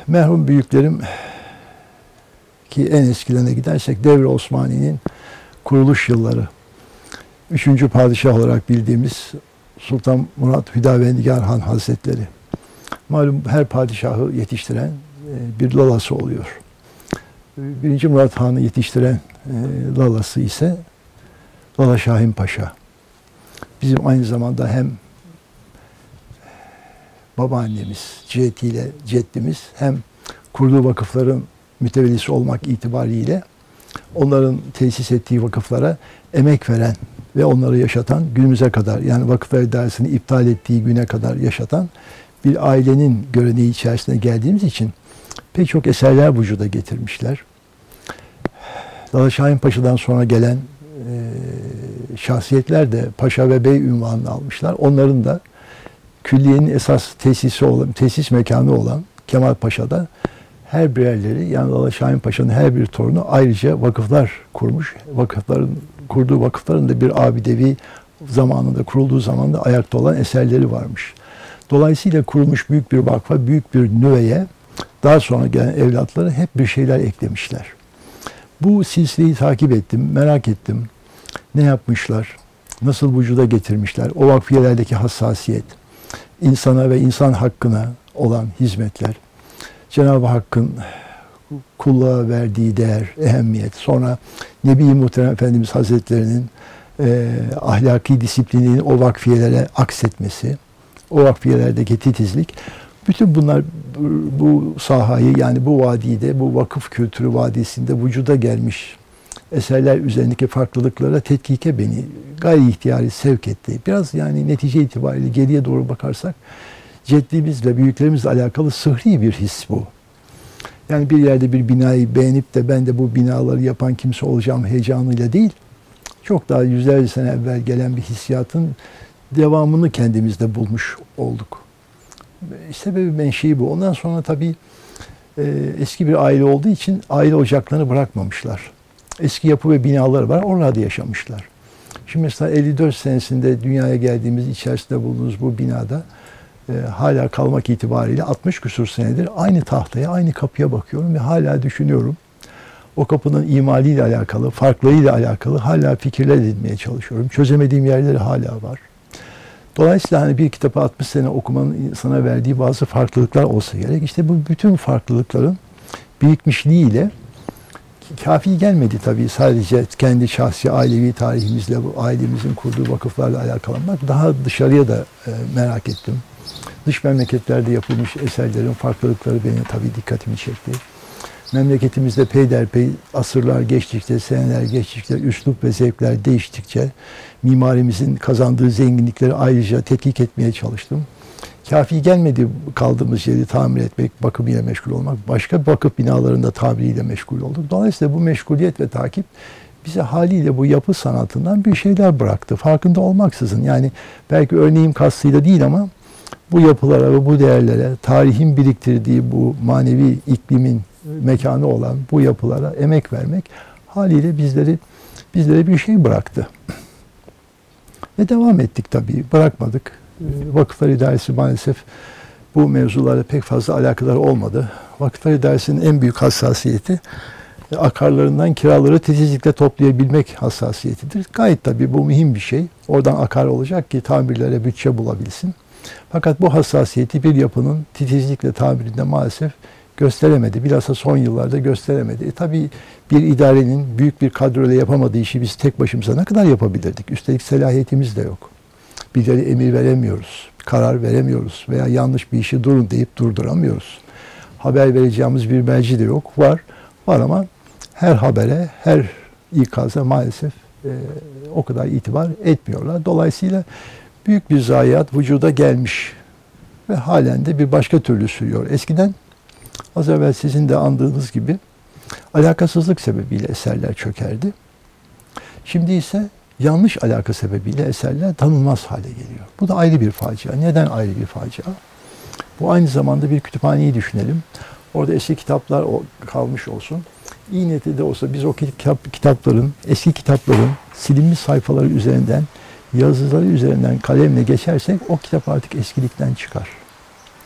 Merhum büyüklerim ki en eskilerine gidersek Devri Osmani'nin kuruluş yılları. 3. padişah olarak bildiğimiz Sultan Murat Hüdavendigar Han Hazretleri. Malum her padişahı yetiştiren bir lalası oluyor. 1. Murat Han'ı yetiştiren lalası ise Lala Şahin Paşa. Bizim aynı zamanda hem babaannemiz, cihetiyle ceddimiz, hem kurduğu vakıfların mütevellisi olmak itibariyle onların tesis ettiği vakıflara emek veren ve onları yaşatan, günümüze kadar, yani vakıflar idaresini iptal ettiği güne kadar yaşatan bir ailenin göreneği içerisine geldiğimiz için pek çok eserler vücuda getirmişler. Lala Şahin Paşa'dan sonra gelen şahsiyetler de paşa ve bey ünvanını almışlar. Onların da külliyenin esas tesis mekanı olan Kemal Paşa'da her birerleri, yani Lala Şahin Paşa'nın her bir torunu ayrıca vakıflar kurmuş. Kurduğu vakıfların da bir abidevi zamanında, kurulduğu zamanda ayakta olan eserleri varmış. Dolayısıyla kurulmuş büyük bir vakfa, büyük bir nüveye daha sonra gelen evlatları hep bir şeyler eklemişler. Bu silsileyi takip ettim, merak ettim. Ne yapmışlar? Nasıl vücuda getirmişler? O vakfiyelerdeki hassasiyet, insana ve insan hakkına olan hizmetler, Cenab-ı Hakk'ın kulluğa verdiği değer, ehemmiyet, sonra Nebi-i Muhterem Efendimiz Hazretleri'nin ahlaki disiplininin o vakfiyelere aksetmesi, o vakfiyelerdeki titizlik, bütün bunlar bu sahayı, yani bu vadide, bu vakıf kültürü vadisinde vücuda gelmiş eserler üzerindeki farklılıklara tetkike beni gayri ihtiyari sevk etti. Biraz yani netice itibariyle geriye doğru bakarsak ceddimizle, büyüklerimizle alakalı sıhhi bir his bu. Yani bir yerde bir binayı beğenip de ben de bu binaları yapan kimse olacağım heyecanıyla değil, çok daha yüzlerce sene evvel gelen bir hissiyatın devamını kendimizde bulmuş olduk. Sebebi menşei bu. Ondan sonra tabii eski bir aile olduğu için aile ocaklarını bırakmamışlar. Eski yapı ve binaları var, oralarda yaşamışlar. Şimdi mesela 54 senesinde dünyaya geldiğimiz, içerisinde bulunduğumuz bu binada hala kalmak itibariyle 60 küsur senedir aynı tahtaya, aynı kapıya bakıyorum ve hala düşünüyorum. O kapının imaliyle alakalı, farklılığıyla alakalı hala fikirler edinmeye çalışıyorum. Çözemediğim yerleri hala var. Dolayısıyla hani bir kitabı 60 sene okumanın insana verdiği bazı farklılıklar olsa gerek. İşte bu bütün farklılıkların birikmişliğiyle kafi gelmedi tabii, sadece kendi şahsi ailevi tarihimizle, bu ailemizin kurduğu vakıflarla alakalanmak. Daha dışarıya da merak ettim. Dış memleketlerde yapılmış eserlerin farklılıkları benim tabii dikkatimi çekti. Memleketimizde peyderpey asırlar geçtikçe, seneler geçtikçe, üslup ve zevkler değiştikçe mimarimizin kazandığı zenginlikleri ayrıca tetkik etmeye çalıştım. Kafi gelmedi kaldığımız yeri tamir etmek, bakımıyla meşgul olmak. Başka vakıf binalarında tamiriyle meşgul olduk. Dolayısıyla bu meşguliyet ve takip bize haliyle bu yapı sanatından bir şeyler bıraktı. Farkında olmaksızın, yani belki örneğim kastıyla değil ama bu yapılara ve bu değerlere, tarihin biriktirdiği bu manevi iklimin mekanı olan bu yapılara emek vermek haliyle bizlere bir şey bıraktı. Ve devam ettik tabii, bırakmadık. Vakıflar İdaresi maalesef bu mevzularla pek fazla alakadar olmadı. Vakıflar İdaresi'nin en büyük hassasiyeti akarlarından kiraları titizlikle toplayabilmek hassasiyetidir. Gayet tabii bu mühim bir şey. Oradan akar olacak ki tamirlere bütçe bulabilsin. Fakat bu hassasiyeti bir yapının titizlikle tamirinde maalesef gösteremedi. Bilhassa son yıllarda gösteremedi. Tabii bir idarenin büyük bir kadroyla yapamadığı işi biz tek başımıza ne kadar yapabilirdik? Üstelik selahiyetimiz de yok. Birileri emir veremiyoruz, karar veremiyoruz veya yanlış bir işi durun deyip durduramıyoruz. Haber vereceğimiz bir merci de yok. Var ama her habere, her ikaza maalesef o kadar itibar etmiyorlar. Dolayısıyla büyük bir zayiat vücuda gelmiş ve halen de bir başka türlü sürüyor. Eskiden az evvel sizin de andığınız gibi alakasızlık sebebiyle eserler çökerdi. Şimdi ise yanlış alaka sebebiyle eserler tanınmaz hale geliyor. Bu da ayrı bir facia. Neden ayrı bir facia? Bu aynı zamanda bir kütüphaneyi düşünelim. Orada eski kitaplar kalmış olsun. İyi niyetli de olsa biz o kitapların, eski kitapların silinmiş sayfaları üzerinden, yazıları üzerinden kalemle geçersek o kitap artık eskilikten çıkar.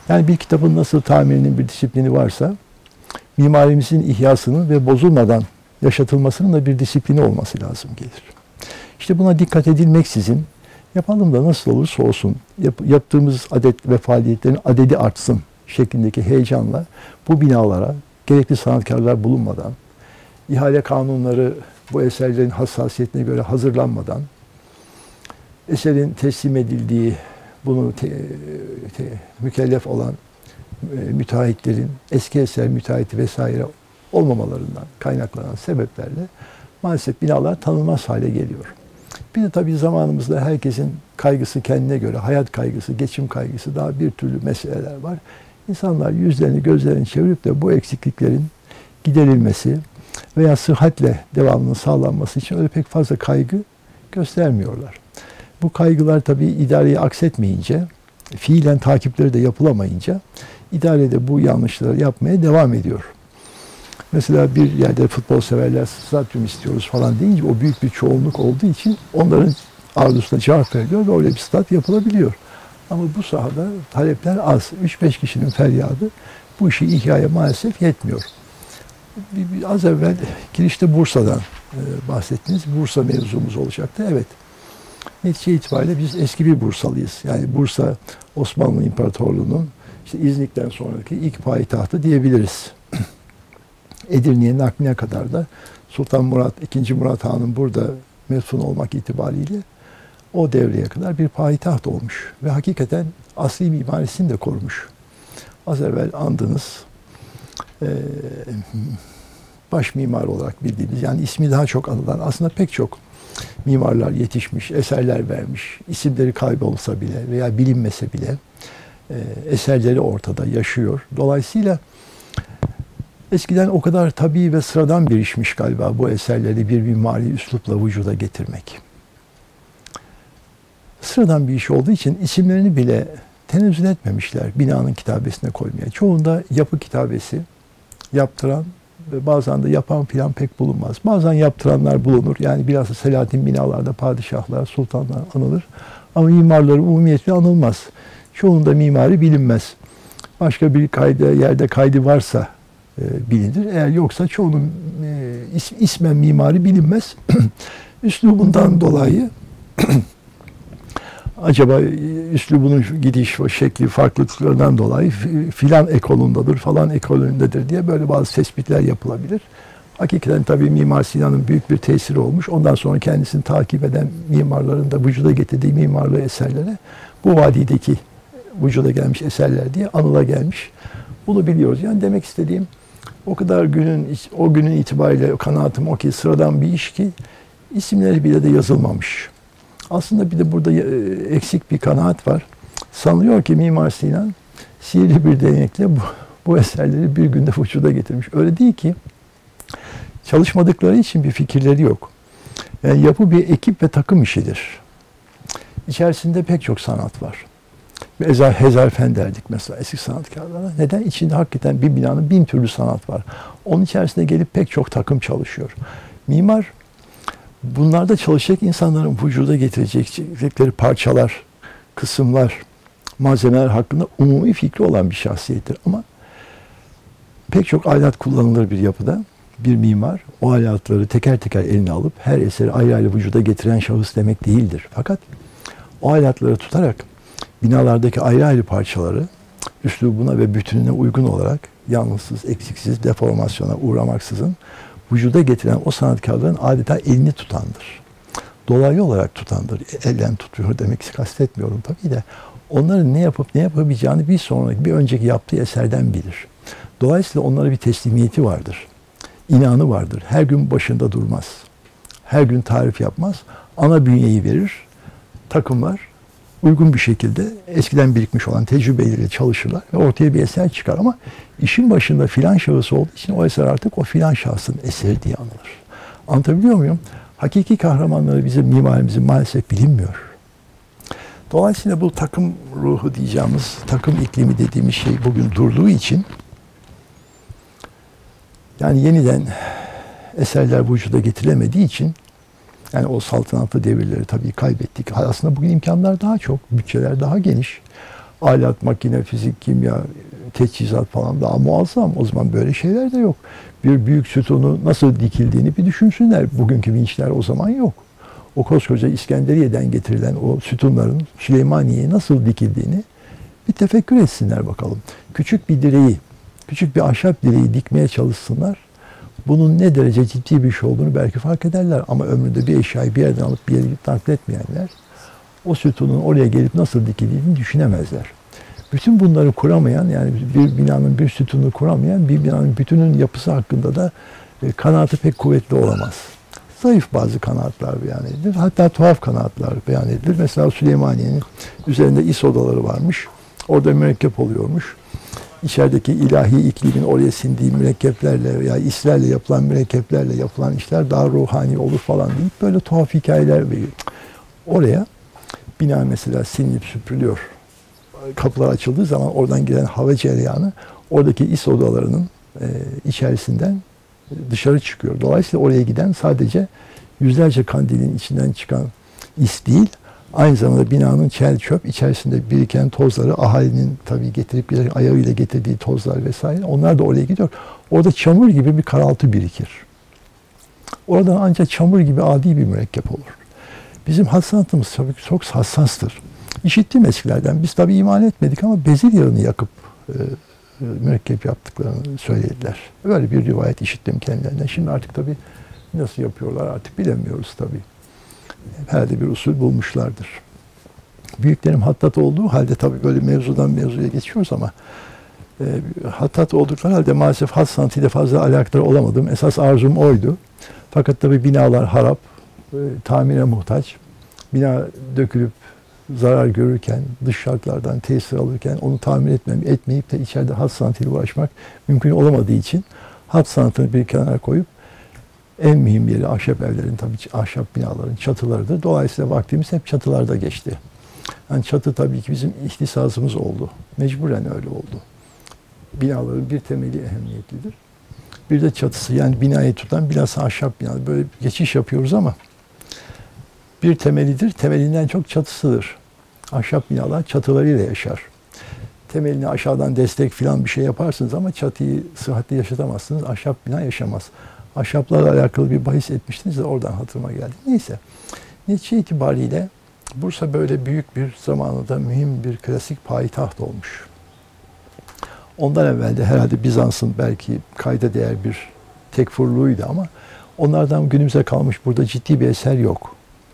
Yani bir kitabın nasıl tamirinin bir disiplini varsa, mimarimizin ihyasının ve bozulmadan yaşatılmasının da bir disiplini olması lazım gelir. İşte buna dikkat edilmeksizin yapalım da nasıl olursa olsun yaptığımız adet ve faaliyetlerin adedi artsın şeklindeki heyecanla bu binalara gerekli sanatkarlar bulunmadan, ihale kanunları bu eserlerin hassasiyetine göre hazırlanmadan, eserin teslim edildiği, bunu mükellef olan müteahhitlerin eski eser müteahhiti vesaire olmamalarından kaynaklanan sebeplerle maalesef binalar tanınmaz hale geliyor. Bir de tabii zamanımızda herkesin kaygısı kendine göre, hayat kaygısı, geçim kaygısı, daha bir türlü meseleler var. İnsanlar yüzlerini, gözlerini çevirip de bu eksikliklerin giderilmesi veya sıhhatle devamının sağlanması için öyle pek fazla kaygı göstermiyorlar. Bu kaygılar tabii idareyi aksetmeyince, fiilen takipleri de yapılamayınca idare de bu yanlışları yapmaya devam ediyor. Mesela bir yerde futbol severler stadyum istiyoruz falan deyince o büyük bir çoğunluk olduğu için onların arzusuna cevap veriliyor ve öyle bir stat yapılabiliyor. Ama bu sahada talepler az. 3-5 kişinin feryadı bu işi ihyaya maalesef yetmiyor. Az evvel girişte Bursa'dan bahsettiniz. Bursa mevzumuz olacaktı. Evet. Netice itibariyle biz eski bir Bursalıyız. Yani Bursa Osmanlı İmparatorluğu'nun işte İznik'ten sonraki ilk payitahtı diyebiliriz. Edirne'ye nakline kadar da Sultan Murat, II. Murat Han'ın burada metfun olmak itibariyle o devreye kadar bir payitaht olmuş. Ve hakikaten asli mimarisini de korumuş. Az evvel andınız baş mimar olarak bildiğimiz, yani ismi daha çok anılan, aslında pek çok mimarlar yetişmiş, eserler vermiş, isimleri kaybolsa bile veya bilinmese bile eserleri ortada yaşıyor. Dolayısıyla eskiden o kadar tabii ve sıradan bir işmiş galiba bu eserleri bir mimari üslupla vücuda getirmek. Sıradan bir iş olduğu için isimlerini bile tenezzül etmemişler binanın kitabesine koymaya. Çoğunda yapı kitabesi yaptıran ve bazen de yapan filan pek bulunmaz. Bazen yaptıranlar bulunur. Yani bilhassa Selahattin binalarda padişahlar, sultanlar anılır. Ama mimarları umumiyetle anılmaz. Çoğunda mimari bilinmez. Başka bir yerde kaydı varsa bilinir. Eğer yoksa çoğunun ismen mimari bilinmez. Üslubundan dolayı acaba üslubunun gidiş ve şekli farklılıklarından dolayı filan ekolundadır, falan ekolündedir diye böyle bazı tespitler yapılabilir. Hakikaten tabii Mimar Sinan'ın büyük bir tesiri olmuş. Ondan sonra kendisini takip eden mimarların da vücuda getirdiği mimarlığı eserlere bu vadideki vücuda gelmiş eserler diye anıla gelmiş. Bunu biliyoruz. Yani demek istediğim o kadar o günün itibariyle kanaatim o ki sıradan bir iş ki isimleri bile de yazılmamış. Aslında bir de burada eksik bir kanaat var. Sanılıyor ki Mimar Sinan sihirli bir değnekle bu eserleri bir günde vücuda getirmiş. Öyle değil ki. Çalışmadıkları için bir fikirleri yok. Yani yapı bir ekip ve takım işidir. İçerisinde pek çok sanat var. Hezarfen derdik mesela eski sanatkarlara. Neden? İçinde hakikaten bir binanın 1000 türlü sanat var. Onun içerisinde gelip pek çok takım çalışıyor. Mimar bunlarda çalışacak insanların vücuda getirecekleri parçalar, kısımlar, malzemeler hakkında umumi fikri olan bir şahsiyettir. Ama pek çok alet kullanılır bir yapıda. Bir mimar o aletleri teker teker eline alıp her eseri ayrı ayrı vücuda getiren şahıs demek değildir. Fakat o aletleri tutarak binalardaki ayrı ayrı parçaları üslubuna ve bütününe uygun olarak yalnızsız, eksiksiz, deformasyona uğramaksızın vücuda getiren o sanatkarların adeta elini tutandır. Dolaylı olarak tutandır. Elden tutuyor demek kastetmiyorum tabii de. Onların ne yapıp ne yapabileceğini bir önceki yaptığı eserden bilir. Dolayısıyla onlara bir teslimiyeti vardır. İnanı vardır. Her gün başında durmaz. Her gün tarif yapmaz. Ana bünyeyi verir. Takımlar uygun bir şekilde eskiden birikmiş olan tecrübeleriyle çalışırlar ve ortaya bir eser çıkar. Ama işin başında filan şahıs olduğu için o eser artık o filan şahsın eseri diye anılır. Anlatabiliyor muyum? Hakiki kahramanları bizim mimarimizin maalesef bilinmiyor. Dolayısıyla bu takım ruhu diyeceğimiz, takım iklimi dediğimiz şey bugün durduğu için yani yeniden eserler vücuda getirilemediği için yani o saltanatlı devirleri tabii kaybettik. Aslında bugün imkanlar daha çok, bütçeler daha geniş. Alet, makine, fizik, kimya, teçhizat falan daha muazzam. O zaman böyle şeyler de yok. Bir büyük sütunu nasıl dikildiğini bir düşünsünler. Bugünkü vinçler o zaman yok. O koskoca İskenderiye'den getirilen o sütunların Süleymaniye'ye nasıl dikildiğini bir tefekkür etsinler bakalım. Küçük bir direği, küçük bir ahşap direği dikmeye çalışsınlar. Bunun ne derece ciddi bir şey olduğunu belki fark ederler. Ama ömründe bir eşyayı bir yerden alıp bir yere nakletmeyenler o sütunun oraya gelip nasıl dikildiğini düşünemezler. Bütün bunları kuramayan, yani bir binanın bir sütununu kuramayan bir binanın bütünün yapısı hakkında da kanaatı pek kuvvetli olamaz. Zayıf bazı kanaatler beyan edilir. Hatta tuhaf kanaatler beyan edilir. Mesela Süleymaniye'nin üzerinde is odaları varmış. Orada mürekkep oluyormuş. İçerideki ilahi iklimin oraya sindiği mürekkeplerle veya islerle yapılan mürekkeplerle yapılan işler daha ruhani olur falan deyip böyle tuhaf hikayeler veriyor. Oraya bina mesela sinilip süpürülüyor. Kapılar açıldığı zaman oradan gelen hava cereyanı oradaki is odalarının içerisinden dışarı çıkıyor. Dolayısıyla oraya giden sadece yüzlerce kandilin içinden çıkan is değil, aynı zamanda binanın çel çöp içerisinde biriken tozları, ahalinin tabii getirip ayağıyla getirdiği tozlar vesaire, onlar da oraya gidiyor. Orada çamur gibi bir karaltı birikir. Orada ancak çamur gibi adi bir mürekkep olur. Bizim hassanatımız tabii çok hassastır. İşittiğim eskilerden, biz tabii iman etmedik ama bezir yağını yakıp mürekkep yaptıklarını söylediler. Böyle bir rivayet işittim kendilerinden. Şimdi artık tabii nasıl yapıyorlar artık bilemiyoruz tabii. Herhalde bir usul bulmuşlardır. Büyüklerim hattat olduğu halde tabii böyle mevzudan mevzuya geçiyoruz ama hattat oldukları halde maalesef hat sanatıyla fazla alakadar olamadım. Esas arzum oydu. Fakat tabii binalar harap, tamire muhtaç. Bina dökülüp zarar görürken, dış şartlardan tesir alırken onu tamir etmeyip de içeride hat sanatıyla uğraşmak mümkün olamadığı için hat sanatını bir kenara koyup en mühim yeri ahşap evlerin, tabii ahşap binaların çatılarıdır. Dolayısıyla vaktimiz hep çatılarda geçti. Yani çatı tabii ki bizim ihtisasımız oldu. Mecburen öyle oldu. Binaların bir temeli ehemmiyetlidir. Bir de çatısı, yani binayı tutan bilhassa ahşap bina. Böyle geçiş yapıyoruz ama bir temelidir, temelinden çok çatısıdır. Ahşap binalar çatılarıyla yaşar. Temelini aşağıdan destek falan bir şey yaparsınız ama çatıyı sıhhatli yaşatamazsınız. Ahşap bina yaşamaz. Ahşaplarla alakalı bir bahis etmiştiniz de oradan hatırıma geldi. Neyse. Netice itibariyle Bursa böyle büyük bir zamanında mühim bir klasik payitaht olmuş. Ondan evvel de herhalde Bizans'ın belki kayda değer bir tekfurluğuydu ama onlardan günümüze kalmış burada ciddi bir eser yok.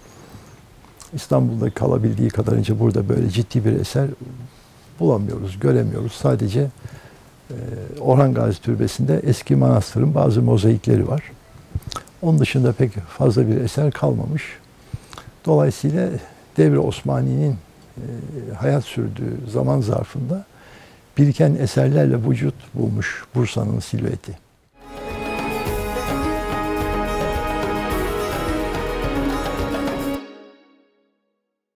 İstanbul'da kalabildiği kadarınca burada böyle ciddi bir eser bulamıyoruz, göremiyoruz. Sadece Orhan Gazi Türbesi'nde eski manastırın bazı mozaikleri var. Onun dışında pek fazla bir eser kalmamış. Dolayısıyla Devri Osmani'nin hayat sürdüğü zaman zarfında biriken eserlerle vücut bulmuş Bursa'nın silüeti.